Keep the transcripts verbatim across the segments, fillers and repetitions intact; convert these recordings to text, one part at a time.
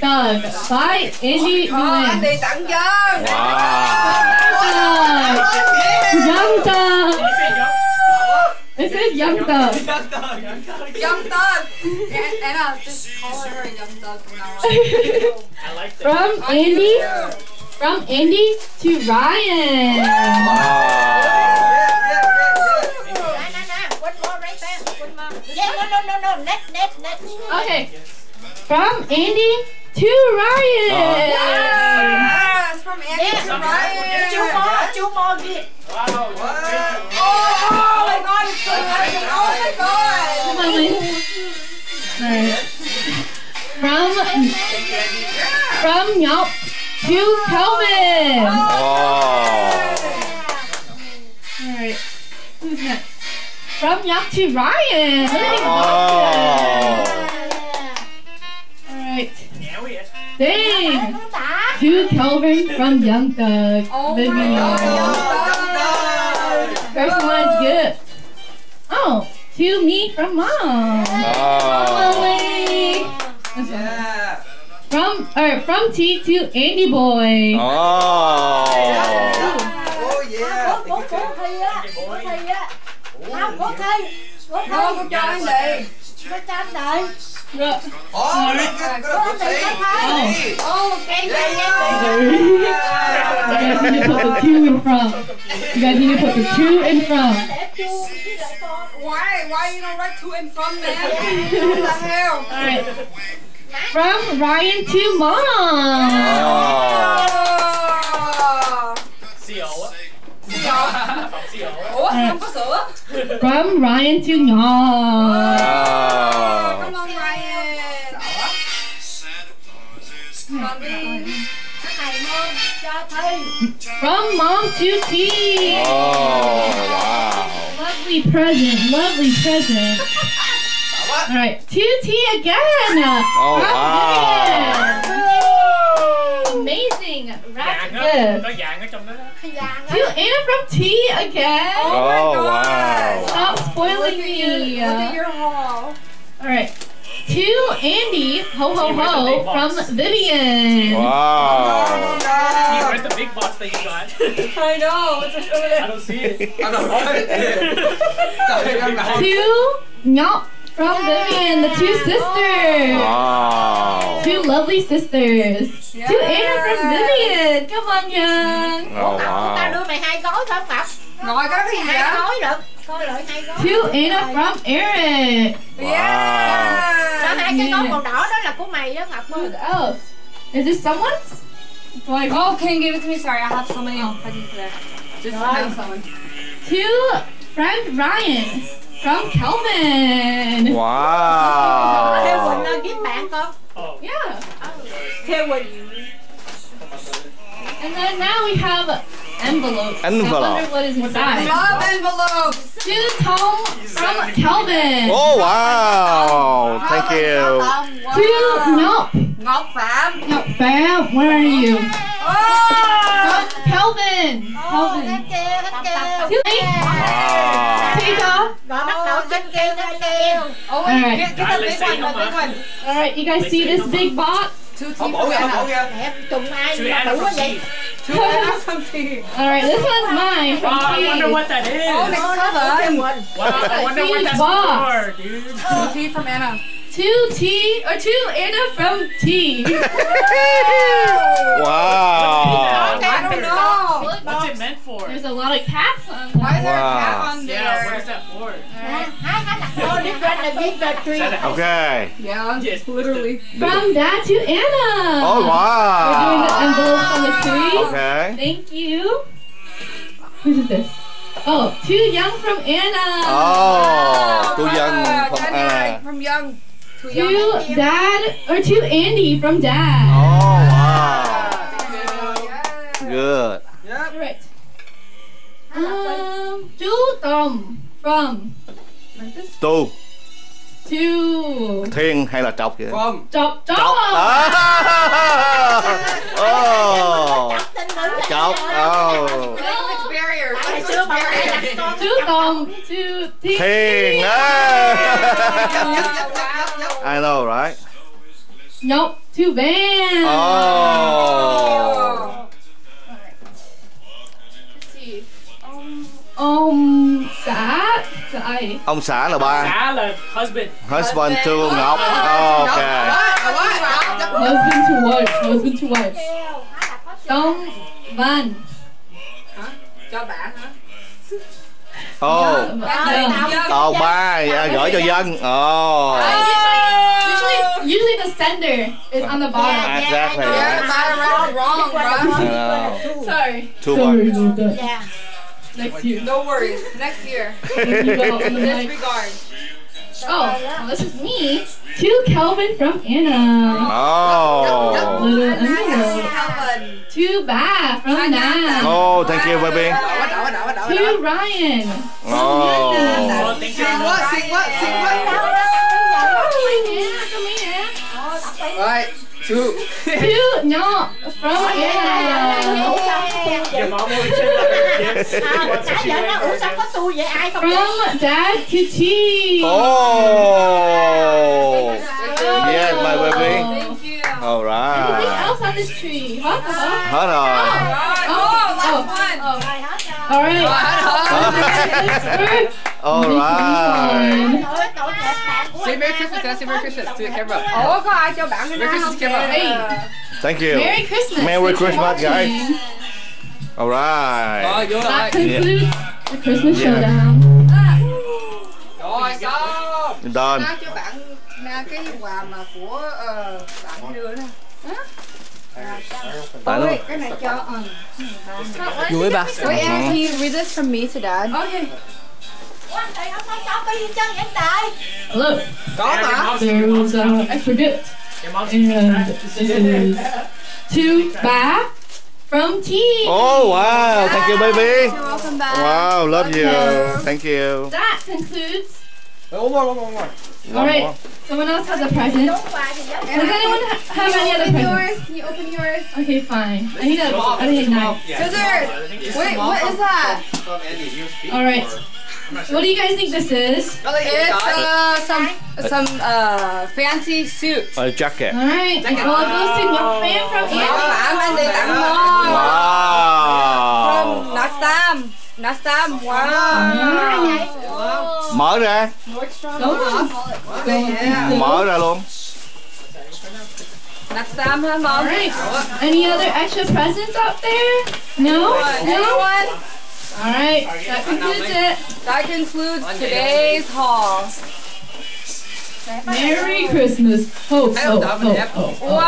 Doug by Andy Nguyen. Andy tặng dân. Doug. Young Doug. It says Young Doug. Young Doug. Anna, just call her Young Doug from now on. I like that. From Andy, from Andy to Ryan. Okay. From Andy to Ryan. Yes, from Andy to Ryan. Two more, two more get. Wow. Oh my God, it's so nice. Oh my God. Come on, Lynn. Alright. From from Nhóc to Kelvin. Alright. Who's next? From Nhóc to Ryan. Alright. Dang. To Kelvin from Young Doug. Oh Baby. my God. First one's good. Oh, to me from mom. Lily. Yeah. From or from T to Andy boy. Oh. Oh yeah. Có có thi á, có thi á. Không có thi. Có thi. Nó có cho anh đi. Có cho anh đợi. Look. Oh, cái Có thi có thi. Oh, cái You guys need to put the two in front. You guys need to put the two in front. Why? Why you don't write two in front, man? What the hell? Alright. From Ryan to mom. Oh. Xì ổ á. Xì ổ. Xì ổ á. Ủa, không có sữa? From Ryan to Nhóc. Come on, Ryan. Còn đi. From mom to T. Oh, wow. Lovely present, lovely present. Alright, to T again. Oh, From wow. Vivian. Amazing. Wrap Vàng á. gift. Có vàng ở trong đó đó. To Anna from T again. Oh my Oh, God. wow. Stop spoiling Look me. at your haul. Alright. To Andy, ho ho ho, from Vivian. Wow. You where's the big box that you got? I know. It's just over I there. don't see it. I don't know. To Nhóc from Vivian, the two sisters. Wow. Two lovely sisters. Yeah. To Anna from Vivian. Come on, Young. Oh, Tao wow. đưa mày hai gói thôi Ngọc. Nói cái gì Hai vậy? gói được. Coi lại hai gói. To Anna from Eric. Yeah. Đó, hai cái gói màu đỏ đó là của mày đó Ngọc ơi. Who else? Is this someone's? It's like Oh, can you give it to me? Sorry, I have so many presents there. Just have someone. to friend Ryan from Kelvin. Theo Wow. Quỳnh ơi, kiếm bạn con. Oh. Yeah. Theo Quỳnh. And then now we have envelopes. Envelope. I wonder what is inside. Love envelopes. To Tong from Kelvin. Oh, wow. Thank you. To Nhóc. Ngọc Phạm. Nhóc Bam, where are you? Oh. From Kelvin. Kelvin. Cái kia, cái kia. To me. Wow. Tita. Rồi bắt đầu trên kia, trên kia. Oh, Alright. get, get the big one, the big one. Alright, you guys see this big box? Two teeth for Anna. Đẹp, trùng ai Two mà Anna đủ quá from vậy. T. Two Anna from T. Alright, this one's mine Oh, from I wonder T. what that is. Oh, Nó next nó của Theo one. Quỳnh. Wow, I wonder what Huge that's box. for, dude. Two teeth from Anna. To T, or to Anna from T. Wow. I don't know. What's it meant for? There's a lot of cats on Why there. is there a cat Wow. on Yeah, what is there? that for? Hai hai đặt cô đi trên là viết là truy. Okay. Yeah, Yes, literally. From Dad to Anna. Oh, We're doing the wow. envelopes on the tree. Okay. Thank you. Whose is this? Oh, too young from Anna. Oh, too young Uh, from Anna, Anna. From young. Too To young. Dad, or to Andy from Dad. Oh, wow. Yeah. Good. Yep. Alright. Um, to Tom from like this. Tu. To Thiên hay là trọc vậy? From. Chop Chop. Trọc. À. Oh. Tin nữ là Chọc. Oh. Language barrier. Ngày xưa bà phải đặt con. To Tom. To Thiên. Thiên. Yep, Ah. yep, yep, yep, yep. I know, right? Nope. to Van. Oh. Let's see. Um, ông xã là ai? Ông xã là ba. Xã là husband. Husband to Ngọc. Ok. Husband to wife. Husband to wife. Tong Van. Cho bạn hả? Oh. Yeah. Oh, ba yeah, gửi cho dân. Oh. Usually, usually the sender is on the bottom. Exactly. Yeah, but I read it wrong, bro. Sorry. Two Sorry one. about that. Yeah. Next year. No worries. Next year. When you go on the mic. Disregard. Oh, well, this is me. To Kelvin from Anna. Oh. Little envelope. Calvin. To Ba from Nam. Oh, thank you, baby. To Ryan. Oh. Oh, thank you. Sing what? Sing what? Sing what? Right. Two. To Nhọ from Anna. Your mom always said that her gifts. That's what Nãy she giờ nó ủa went sao for. có tôi vậy ai không biết? From Dad to T. Oh. Yes, my baby. Thank you. All Anything right. else on this tree? What the fuck? Hết rồi. Oh, last one. Oh. All right. All right. Say Merry Christmas, can I say Merry Christmas to the camera? Ủa, có ai cho bạn cái Merry nào Christmas không? to the camera. Hey. Thank you. Merry Christmas. Merry Thanks for Christmas, guys. watching. All right. Rồi, vô That rồi. concludes the Christmas Yeah. showdown. Rồi, xong. Done. Ai cho bạn nè, cái quà mà của ờ, bạn đưa nè. Tại nó. Cái này cho ờ. Vô với ba. Wait, Anna, can you read this from me to Dad? Okay. Anh thầy ông nói cho cái chân vậy trời. Look, Có Yeah, your mà. mom's there was uh, extra gift. Your mom's And this is to Ba from T. Oh, wow. Thank you, baby. You're welcome back. Wow, love you. Thank you. That concludes. One more, one more, one more. All right. Someone else has a present. Đúng quà thì giống Does anyone ha- have any other Open presents? yours. Can you open yours? Okay, fine. I need a, I need a knife. Scissors. Wait, what is that? All right. What do you guys think this is? It's uh some some uh fancy suit. A jacket. All right. Well, it goes to Nhật Fan from Ủa, Anna. bạn anh đi tặng ngon. Wow. From Nastam. Nastam. Wow. Mở ra. Don't Mở ra luôn. Nastam hả All mom? right. Any other extra presents out there? No? No? Anyone? All right. That concludes it. That concludes today's haul. Merry Christmas. Ho, ho, ho, ho. Wow. Wow.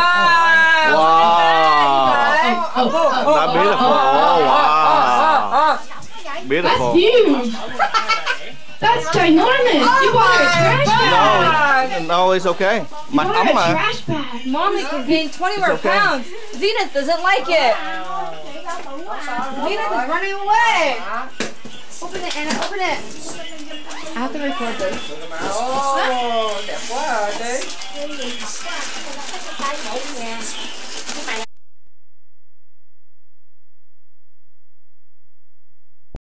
Oh, oh, oh, oh, That's beautiful. oh, oh, Oh, oh. wow. That's Beautiful. huge. That's ginormous. You bought a trash bag. No, no, it's okay. You Mặt bought ấm a mà. trash bag. Mom, it contained twenty more okay. pounds. Zenith doesn't like it. Zenith is running away. Open it, Anna. Open it. I have to record this. Ồ, đẹp quá à, chị. Tay bụng nè.